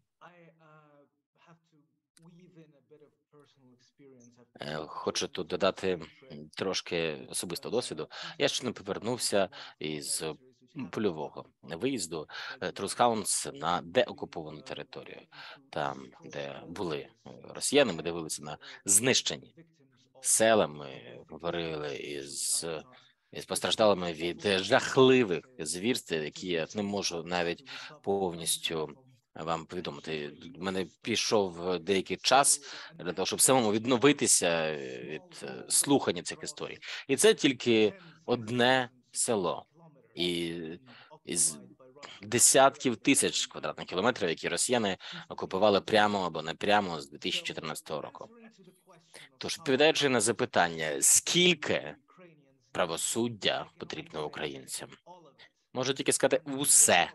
хочу тут додати трошки особистого досвіду. Я ще не повернувся із польового виїзду Трускаунс на деокуповану територію, там, де були росіяни, ми дивилися на знищені села, ми говорили із із постраждалими від жахливих звірств, які я не можу навіть повністю вам повідомити. В мене пішов деякий час для того, щоб самому відновитися від слухання цих історій. І це тільки одне село. І із десятків тисяч квадратних кілометрів, які росіяни окупували прямо або не прямо з дві тисячі чотирнадцятого року. Тож, відповідаючи на запитання, скільки правосуддя потрібно українцям, можу тільки сказати усе.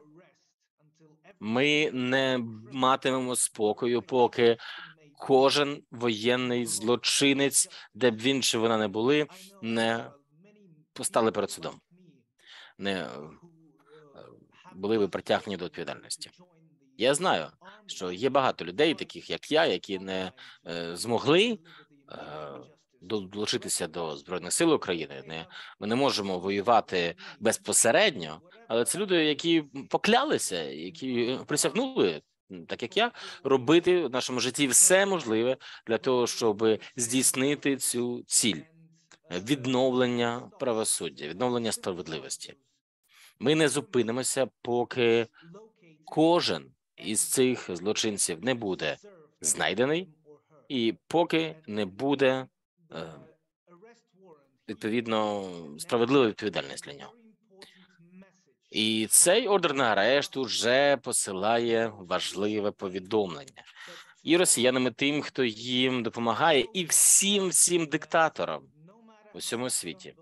Ми не матимемо спокою, поки кожен воєнний злочинець, де б він чи вона не були, не постали перед судом, не були би притягнені до відповідальності. Я знаю, що є багато людей, таких як я, які не е, змогли е, долучитися до Збройних сил України. Не, ми не можемо воювати безпосередньо, але це люди, які поклялися, які присягнули, так як я, робити в нашому житті все можливе для того, щоб здійснити цю ціль – відновлення правосуддя, відновлення справедливості. Ми не зупинимося, поки кожен із цих злочинців не буде знайдений і поки не буде е, відповідно справедлива відповідальність для нього. І цей ордер на арешт уже посилає важливе повідомлення і росіянам, і тим, хто їм допомагає, і всім всім диктаторам у всьому світі.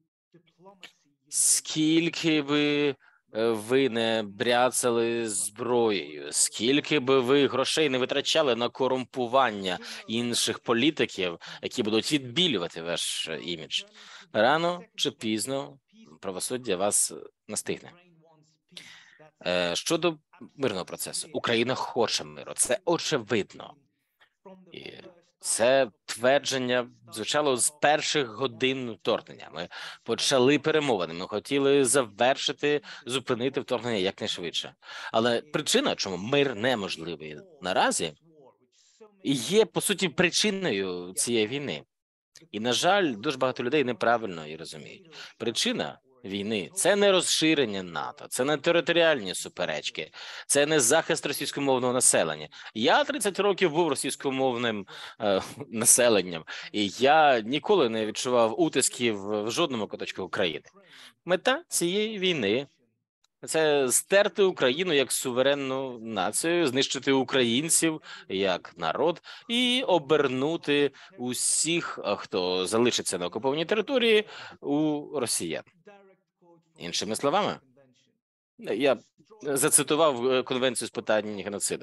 Скільки би ви не бряцали зброєю, скільки би ви грошей не витрачали на корумпування інших політиків, які будуть відбілювати ваш імідж, рано чи пізно правосуддя вас настигне. Е, Щодо мирного процесу, Україна хоче миру, це очевидно. І це твердження звучало з перших годин вторгнення. Ми почали перемовини, ми хотіли завершити, зупинити вторгнення якнайшвидше. Але причина, чому мир неможливий наразі, є, по суті, причиною цієї війни. І, на жаль, дуже багато людей неправильно її розуміють. Причина війни – це не розширення НАТО, це не територіальні суперечки, це не захист російськомовного населення. Я тридцять років був російськомовним е, населенням, і я ніколи не відчував утисків в жодному куточку України. Мета цієї війни – це стерти Україну як суверенну націю, знищити українців як народ і обернути усіх, хто залишиться на окупованій території, у росіян. Іншими словами, я зацитував Конвенцію з питань геноциду.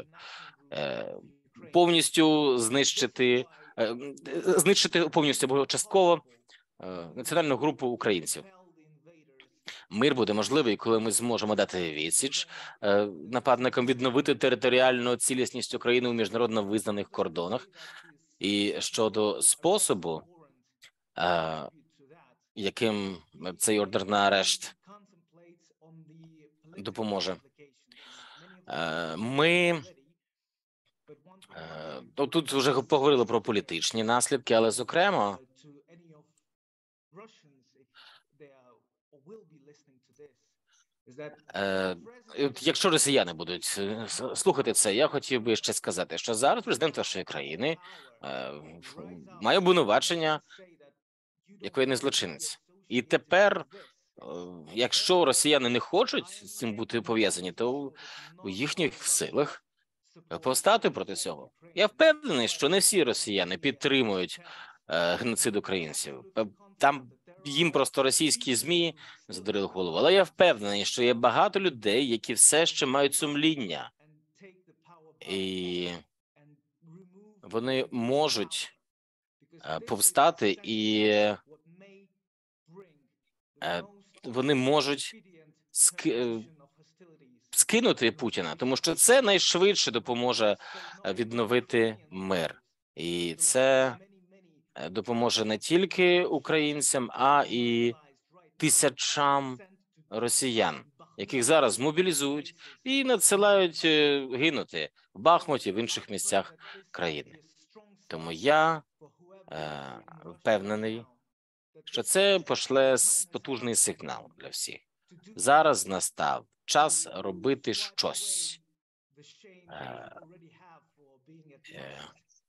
Повністю знищити, знищити повністю або частково національну групу українців. Мир буде можливий, коли ми зможемо дати відсіч нападникам, відновити територіальну цілісність України у міжнародно визнаних кордонах. І щодо способу, яким цей ордер на арешт допоможе, ми тут вже поговорили про політичні наслідки, але, зокрема, Е, якщо росіяни будуть слухати це, я хотів би ще сказати, що зараз президент вашої країни е, має обвинувачення як воєнний злочинець. І тепер, е, якщо росіяни не хочуть з цим бути пов'язані, то у їхніх силах повстати проти цього. Я впевнений, що не всі росіяни підтримують е, геноцид українців. Там їм просто російські ЗМІ задурили голову. Але я впевнений, що є багато людей, які все ще мають сумління. І вони можуть повстати, і вони можуть скинути Путіна, тому що це найшвидше допоможе відновити мир. І це допоможе не тільки українцям, а і тисячам росіян, яких зараз мобілізують і надсилають гинути в Бахмуті, в інших місцях країни. Тому я е, впевнений, що це пошле потужний сигнал для всіх. Зараз настав час робити щось. Е, е,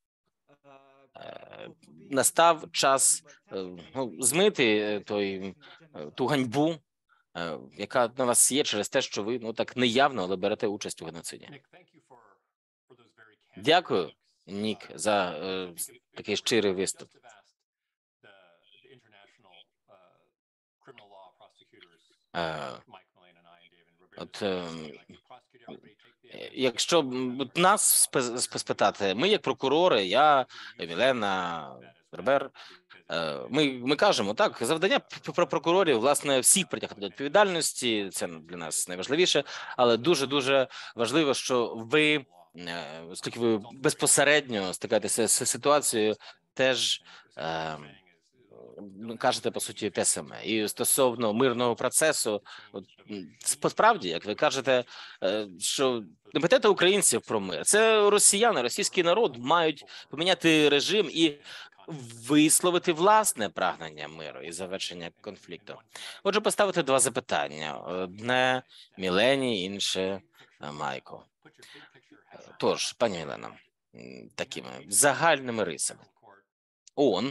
Настав час ну, змити той ту ганьбу, яка на вас є через те, що ви ну так неявно, але берете участь у геноциді. Дякую, Нік, за е, такий щирий виступ. Е, от е, Якщо нас спитати, ми як прокурори, я, Мілена, Бербер, ми, ми кажемо, так, завдання прокурорів, власне, всіх притягнути до відповідальності, це для нас найважливіше, але дуже-дуже важливо, що ви, оскільки ви безпосередньо стикаєтеся з ситуацією, теж е, кажете, по суті, те саме. І стосовно мирного процесу, справді, як ви кажете, що не питайте українців про мир. Це росіяни, російський народ мають поміняти режим і висловити власне прагнення миру і завершення конфлікту. Отже, поставити два запитання. Одне Мілені, інше Майко. Тож, пані Мілена, такими загальними рисами. ООН,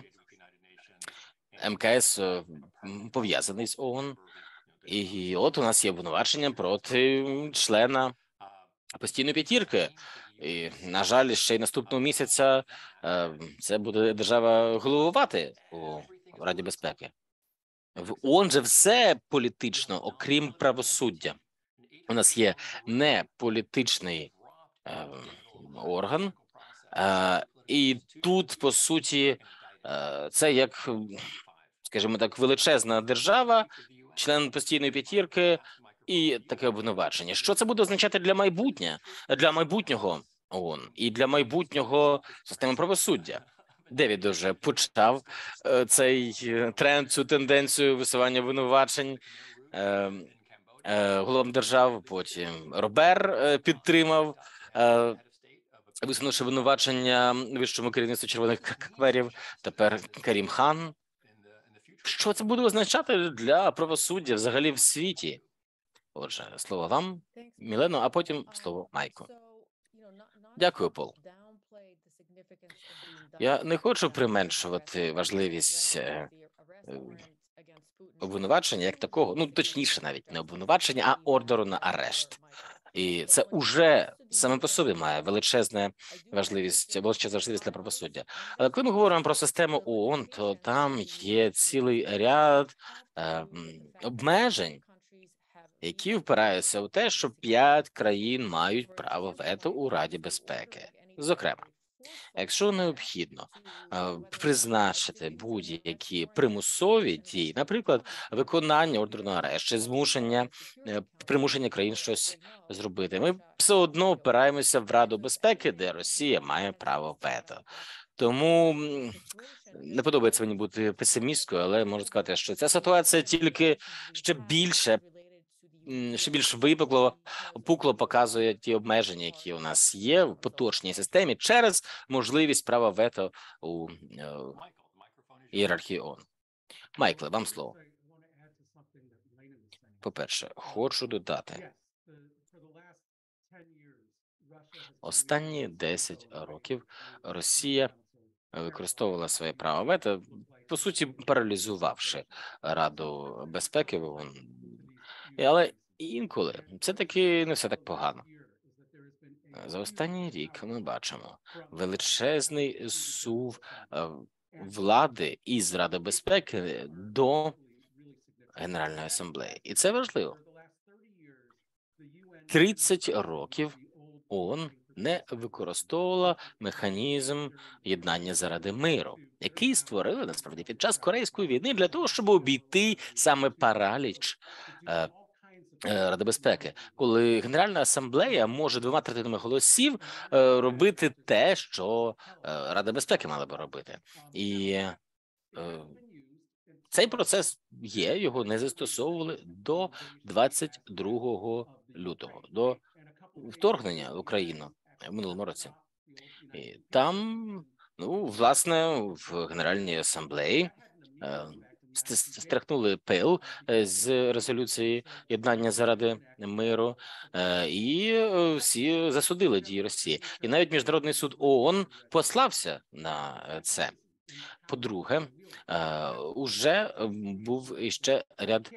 МКС пов'язаний з ООН, і от у нас є обвинувачення проти члена постійної п'ятірки. І, на жаль, ще й наступного місяця це буде держава головувати у Раді безпеки. В ООН же все політично, окрім правосуддя. У нас є не політичний е, орган, е, і тут, по суті, е, це як, скажімо так, величезна держава, член постійної п'ятірки, і таке обвинувачення. Що це буде означати для майбутнє, для майбутнього ООН і для майбутнього системи правосуддя? Девід вже почав е, цей тренд, цю тенденцію висування обвинувачень е, е, головам держав. Потім Робер е, підтримав, е, висунувши обвинувачення вищому керівництву червоних кхмерів. Тепер Карім Хан. Що це буде означати для правосуддя взагалі в світі? Отже, слово вам, Мілено, а потім слово Майку. Дякую, Пол. Я не хочу применшувати важливість е, е, обвинувачення як такого, ну, точніше навіть не обвинувачення, а ордеру на арешт. І це уже саме по собі має величезну важливість, величезну важливість для правосуддя. Але коли ми говоримо про систему ООН, то там є цілий ряд е, обмежень, які впираються у те, що п'ять країн мають право вето у Раді безпеки. Зокрема, якщо необхідно е, призначити будь-які примусові дії, наприклад, виконання ордеру на арешт, чи змушення, е, примушення країн щось зробити, ми все одно опираємося в Раду безпеки, де Росія має право вето. Тому не подобається мені бути песимісткою, але можу сказати, що ця ситуація тільки ще більше ще більш випукло, пукло показує ті обмеження, які у нас є в поточній системі через можливість права вето у е, ієрархії ООН. Майкле, вам слово. По-перше, хочу додати. Останні десять років Росія використовувала своє право вето, по суті, паралізувавши Раду безпеки в ООН. Але інколи це таки не все так погано. За останній рік ми бачимо величезний сув влади із Ради безпеки до Генеральної асамблеї. І це важливо. тридцять років ООН не використовувала механізм єднання заради миру, який створили, насправді, під час Корейської війни для того, щоб обійти саме параліч е, Ради безпеки, коли Генеральна асамблея може двома третинами голосів е, робити те, що е, Рада безпеки мала би робити. І е, цей процес є, його не застосовували до двадцять другого лютого, до вторгнення в Україну в минулому році. І там, ну, власне, в Генеральній асамблеї е, стряхнули пил з резолюції єднання заради миру, і всі засудили дії Росії. І навіть Міжнародний суд ООН послався на це. По-друге, уже був іще ряд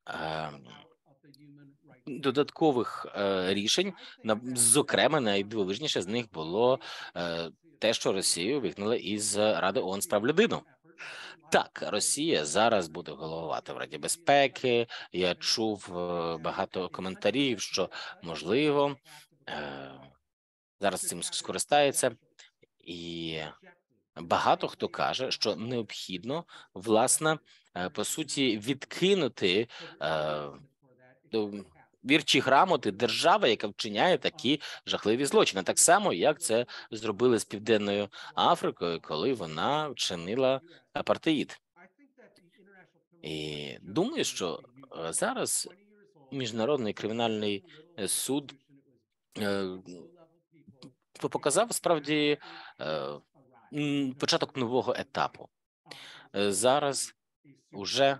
додаткових рішень, зокрема, найдивовижніше з них було те, що Росію вигнали із Ради ООН з прав людини. Так, Росія зараз буде головувати в Раді безпеки. Я чув багато коментарів, що, можливо, зараз цим скористається. І багато хто каже, що необхідно, власне, по суті, відкинути вірчі грамоти держави, яка вчиняє такі жахливі злочини. Так само, як це зробили з Південною Африкою, коли вона вчинила апартеїд. І думаю, що зараз Міжнародний кримінальний суд показав справді початок нового етапу. Зараз уже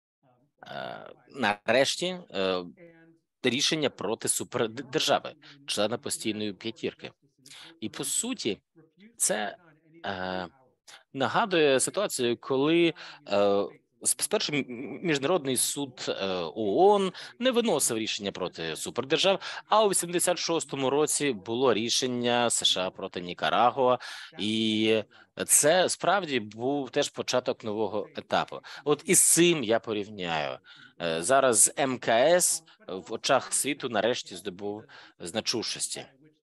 нарешті рішення проти супердержави, члена постійної п'ятірки. І, по суті, це е, нагадує ситуацію, коли е, спершу Міжнародний суд е, ООН не виносив рішення проти супердержав, а у вісімдесят шостому році було рішення США проти Нікарагуа, і це справді був теж початок нового етапу. От із цим я порівняю. Е, зараз ем ка ес в очах світу нарешті здобув значущості.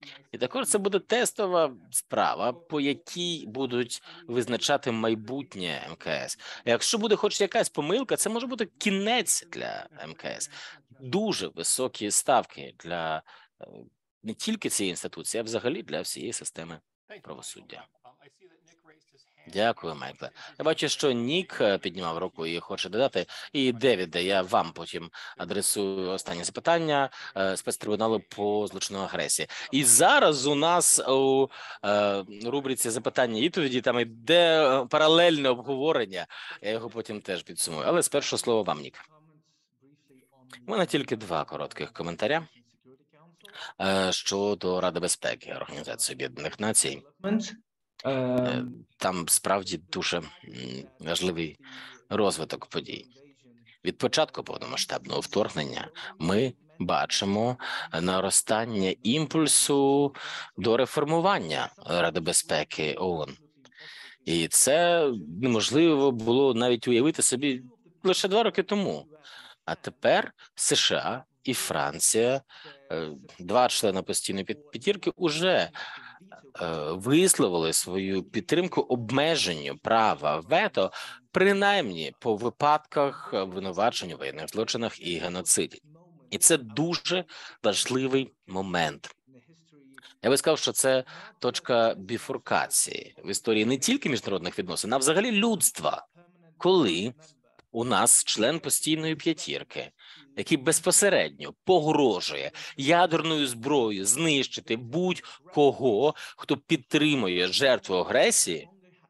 І також це буде тестова справа, по якій будуть визначати майбутнє ем ка ес. Якщо буде хоч якась помилка, це може бути кінець для ем ка ес. Дуже високі ставки для е, не тільки цієї інституції, а взагалі для всієї системи правосуддя. Дякую, Майкле. Я бачу, що Нік е, піднімав руку і хоче додати. І, Девіде, я вам потім адресую останнє запитання е, спецтрибуналу по злочину агресії. І зараз у нас у е, рубриці запитання і відповіді там йде е, паралельне обговорення. Я його потім теж підсумую. Але спершу слово вам, Нік. У мене тільки два коротких коментаря е, щодо Ради безпеки Організації Об'єднаних Націй. Е, Там справді дуже м, важливий розвиток подій. Від початку повномасштабного вторгнення ми бачимо наростання імпульсу до реформування Ради безпеки ООН. І це неможливо було навіть уявити собі лише два роки тому. А тепер США і Франція, е, два члени постійної п'ят- п'ятірки, уже е, висловили свою підтримку обмеженню права вето, принаймні по випадках обвинувачень у воєнних злочинах і геноциді. І це дуже важливий момент. Я би сказав, що це точка біфуркації в історії не тільки міжнародних відносин, а взагалі людства, коли у нас член постійної п'ятірки, який безпосередньо погрожує ядерною зброєю знищити будь-кого, хто підтримує жертву агресії.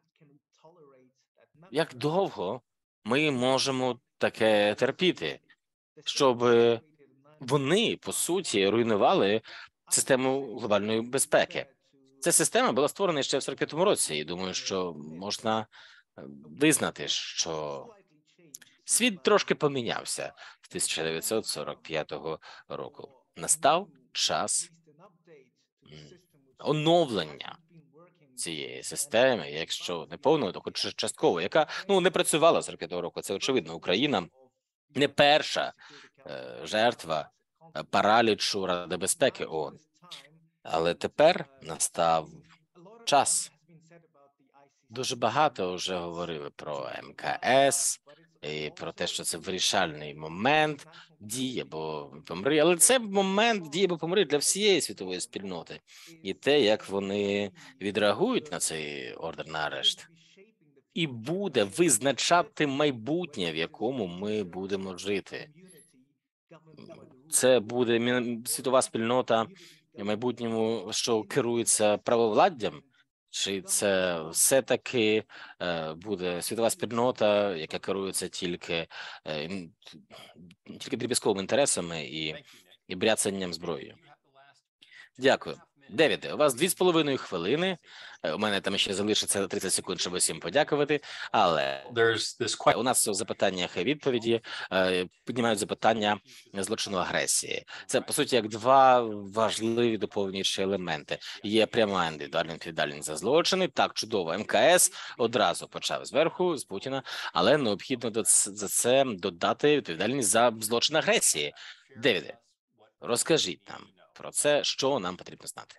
Як довго ми можемо таке терпіти, щоб вони, по суті, руйнували систему глобальної безпеки? Ця система була створена ще в сорок п'ятому році, і думаю, що можна визнати, що світ трошки помінявся з тисяча дев'ятсот сорок п'ятого року. Настав час м, оновлення цієї системи, якщо не повного, то хоч частково, яка ну не працювала з сорок п'ятого року. Це очевидно. Україна не перша е, жертва е, паралічу Ради безпеки ООН. Але тепер настав час. Дуже багато вже говорили про ем ка ес і про те, що це вирішальний момент дії або помри. Але це момент дії або помри для всієї світової спільноти. І те, як вони відреагують на цей ордер на арешт, і буде визначати майбутнє, в якому ми будемо жити. Це буде мі- світова спільнота в майбутньому, що керується правовладдям, чи це все-таки е, буде світова спільнота, яка керується тільки, е, ін- тільки дріб'язковими інтересами і, і бряцанням зброєю? Дякую. Девіде, у вас дві з половиною хвилини. Е, У мене там ще залишиться тридцять секунд, щоб усім подякувати, але There's this question. у нас в запитаннях і відповіді е, піднімають запитання злочину агресії. Це, по суті, як два важливі доповнюючі елементи. Є пряма індивідуальна відповідальність за злочини. Так, чудово, ем ка ес одразу почав зверху, з Путіна, але необхідно до ц- за це додати відповідальність за злочин агресії. Девіде, розкажіть нам про це, що нам потрібно знати.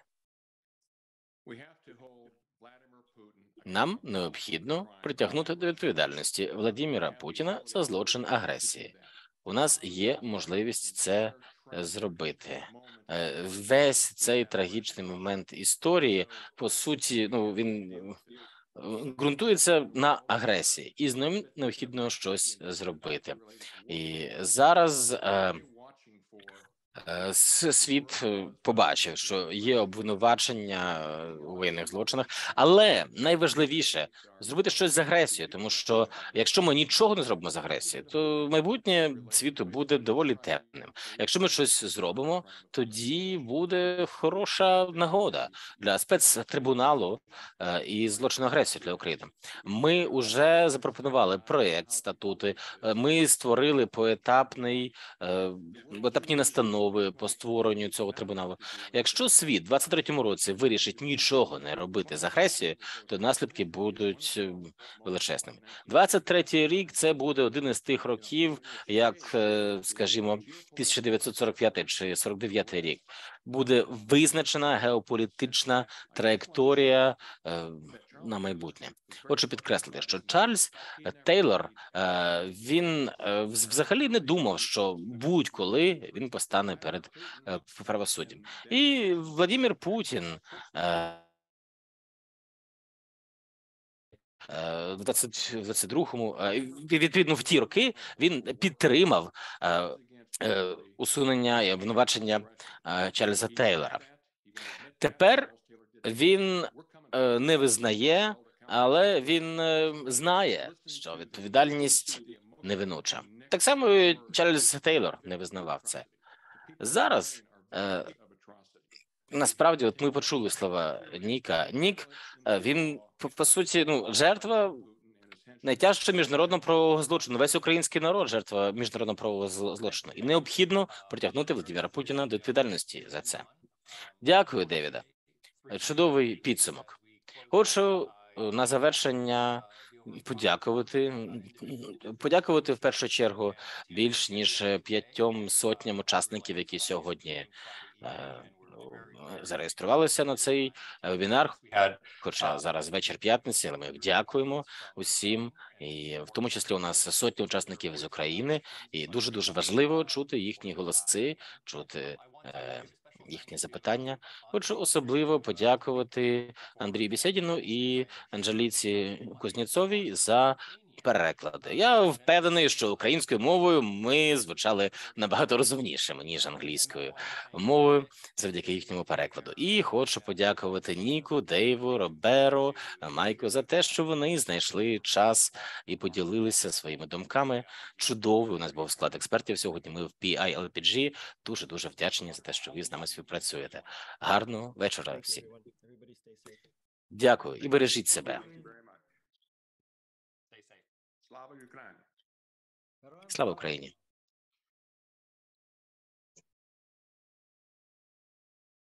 Нам необхідно притягнути до відповідальності Владимира Путіна за злочин агресії. У нас є можливість це е, зробити. Е, Весь цей трагічний момент історії, по суті, ну він е, ґрунтується на агресії, і з ним необхідно щось зробити. І зараз е, Е, с- світ е, побачив, що є обвинувачення е, у воєнних злочинах, але найважливіше зробити щось з агресією, тому що якщо ми нічого не зробимо з агресією, то майбутнє світу буде доволі темним. Якщо ми щось зробимо, тоді буде хороша нагода для спецтрибуналу е, і злочину агресії для України. Ми вже запропонували проєкт статути. е, Ми створили поетапний е, етапні настанови по створенню цього трибуналу. Якщо світ в двадцять третьому році вирішить нічого не робити з агресією, то наслідки будуть будуть величезними. двадцять третій рік – це буде один із тих років, як, скажімо, тисяча дев'ятсот сорок п'ятий чи сорок дев'ятий рік. Буде визначена геополітична траєкторія на майбутнє. Хочу підкреслити, що Чарльз Тейлор, він взагалі не думав, що будь-коли він постане перед правосуддям. І Владимир Путін в двадцять другому, відповідно, в ті роки він підтримав усунення і обвинувачення Чарльза Тейлора. Тепер він не визнає, але він знає, що відповідальність невинуча. Так само і Чарльз Тейлор не визнавав це. Зараз, насправді, от ми почули слова Ніка. Нік, він, по, по суті, ну, жертва найтяжчого міжнародного правового злочину. Весь український народ – жертва міжнародного правового злочину. І необхідно притягнути Владимира Путіна до відповідальності за це. Дякую, Девіда. Чудовий підсумок. Хочу на завершення подякувати, подякувати в першу чергу більш ніж п'ятьом сотням учасників, які сьогодні зареєструвалися на цей вебінар, хоча зараз вечір п'ятниці, але ми дякуємо усім, і в тому числі у нас сотні учасників з України, і дуже-дуже важливо чути їхні голоси, чути е, їхні запитання. Хочу особливо подякувати Андрію Бєсєдіну і Анжеліці Кузнєцовій за переклади. Я впевнений, що українською мовою ми звучали набагато розумнішими, ніж англійською мовою, завдяки їхньому перекладу. І хочу подякувати Ніку, Дейву, Роберу, Майку за те, що вони знайшли час і поділилися своїми думками. Чудовий у нас був склад експертів сьогодні. Ми в пі ай ел пі джі дуже-дуже вдячні за те, що ви з нами співпрацюєте. Гарного вечора всім. Дякую і бережіть себе. Слава Україні!